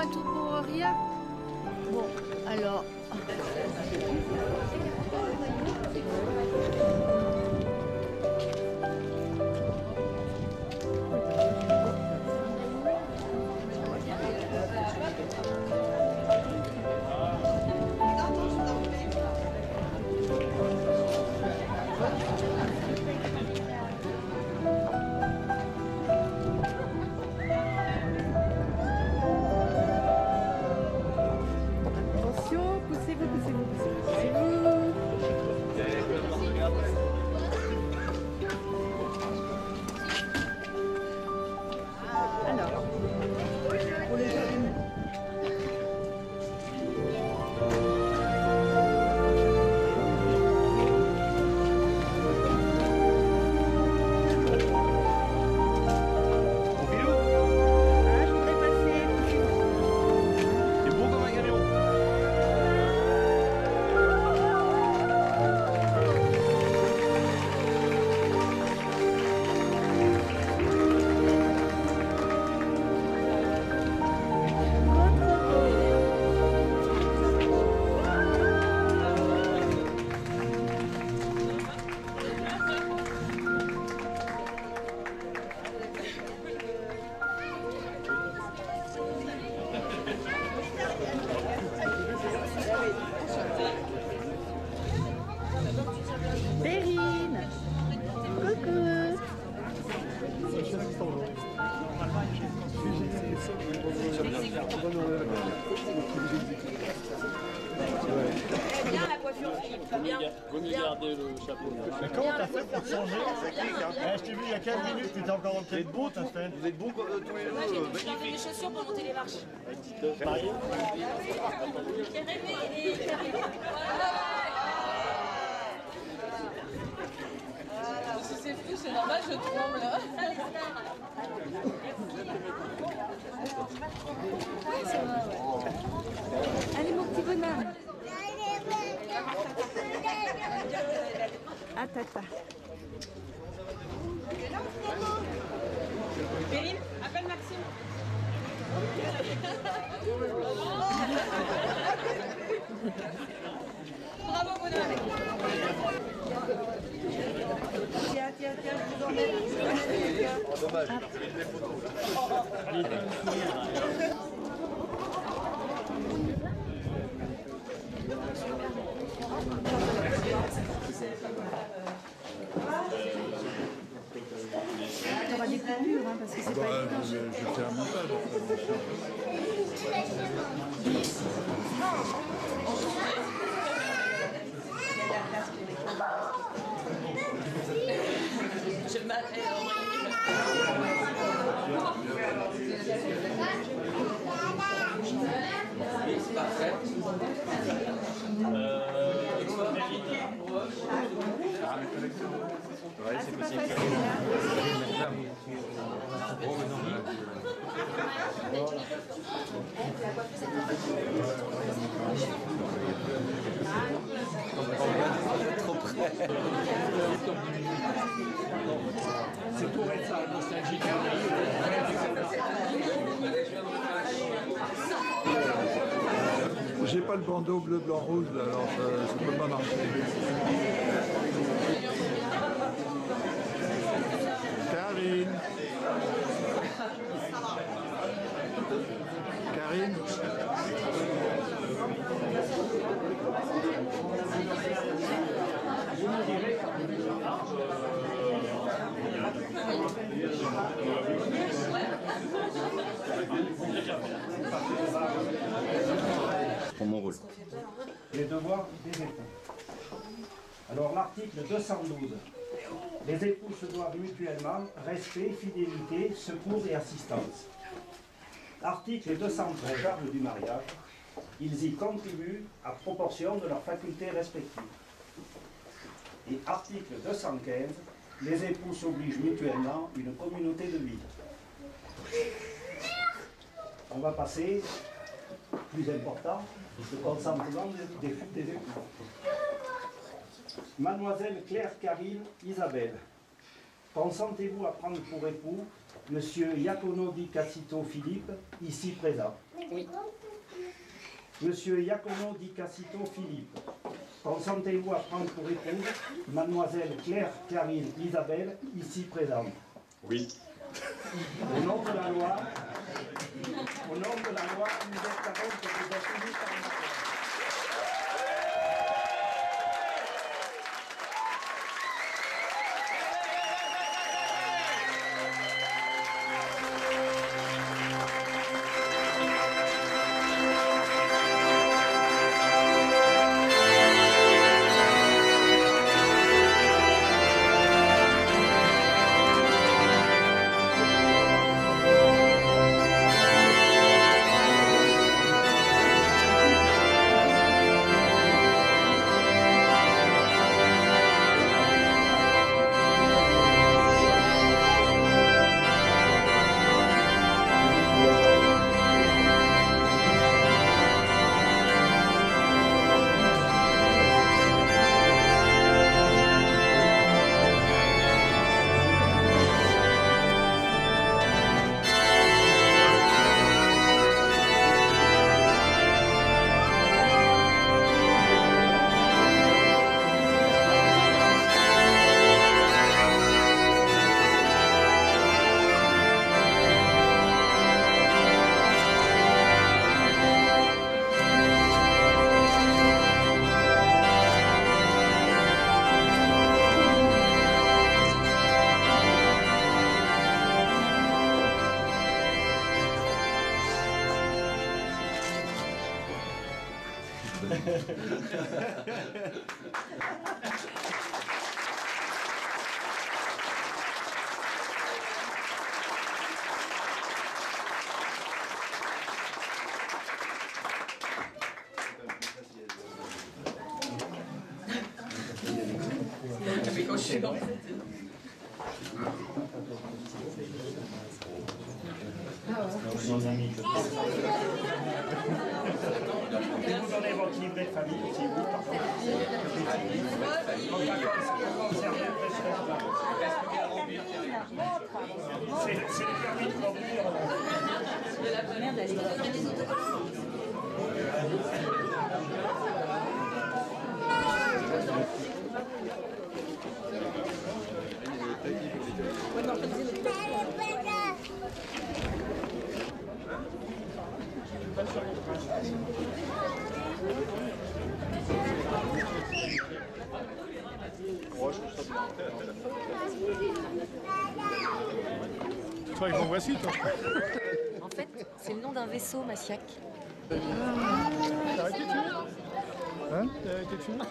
et tout pour rien. Bon, alors... Bien la coiffure, Philippe, très bien. Vaut mieux garder le chapeau. Mais comment t'as fait pour te changer? Je t'ai vu il y a 15 minutes, tu étais encore dans le tête. Vous êtes bons, vous êtes bons tous les deux. Moi, j'ai enlevé mes chaussures pour monter les marches. Marié. J'ai rêvé et j'ai arrivé. Si c'est fou, c'est normal, je tremble là. Ouais, ça va, ouais. Allez, mon petit bonhomme. Ah, tata. Périne, appelle Maxime. Bravo, bonhomme. Tiens, je vous emmène. Dommage. T'auras des coupures, hein, parce que c'est pas évident. Je fais un montage. J'ai mal. C'est parfait. Ouais, c'est possible. Trop près. C'est pour être ça, nostalgique. J'ai pas le bandeau bleu, blanc, rouge, là, alors ça peut pas marcher. Karine. Karine. Pour mon rôle. Les devoirs des époux. Alors l'article 212. Les époux se doivent mutuellement respect, fidélité, secours et assistance. Article 213. Charge du mariage. Ils y contribuent à proportion de leurs facultés respectives. Et article 215. Les époux s'obligent mutuellement une communauté de vie. On va passer, plus important, le consentement des époux. Mademoiselle Claire Caril Isabelle, consentez-vous à prendre pour époux Monsieur Iacono Di Cassito Philippe, ici présent? Oui. Oui. Monsieur Iacono Di Cassito Philippe, consentez-vous à prendre pour épouse mademoiselle Claire Karine Isabelle, ici présente? Oui. Au nom de la loi, vous êtes à que vous êtes unis par un accord. Vous donnez votre livret de famille aussi, vous, par contre. C'est le permis de conduire. Merde, elle est Toi, ils vont voici, toi. En fait, c'est le nom d'un vaisseau, Massiac. T'as arrêté de fumer? Hein? T'as arrêté de fumer?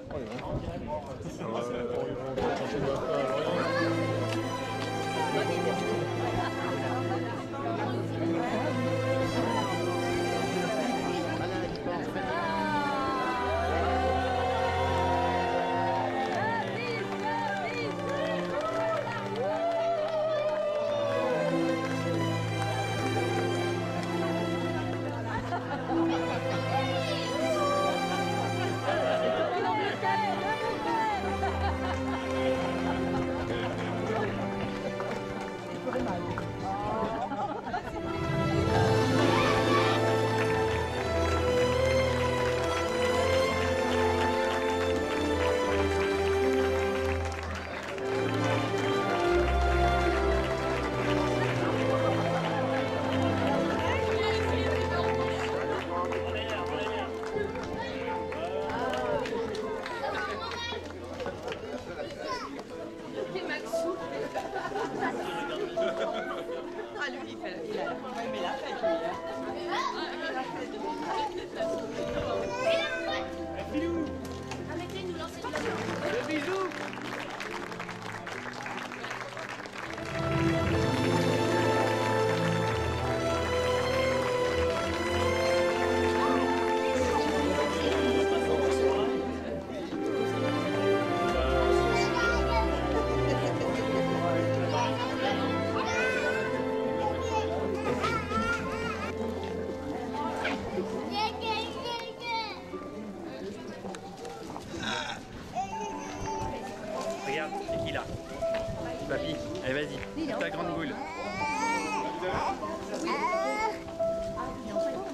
Regarde, c'est qui là? Papy, allez vas-y, ta grande boule.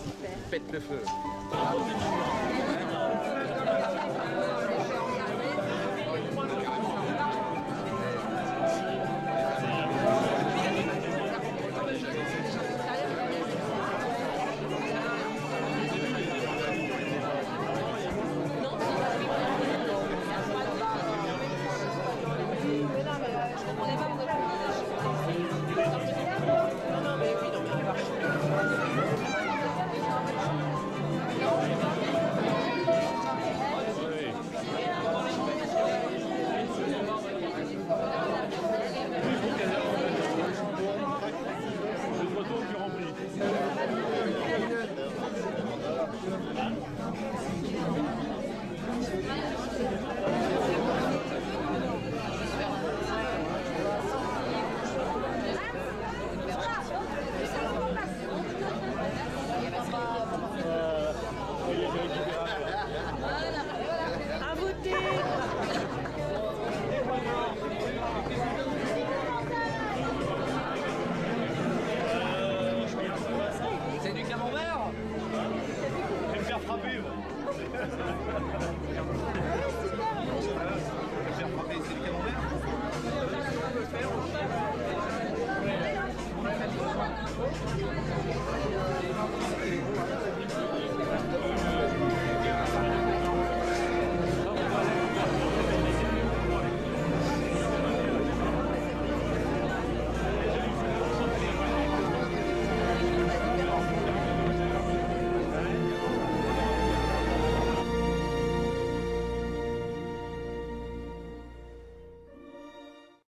Pète le feu.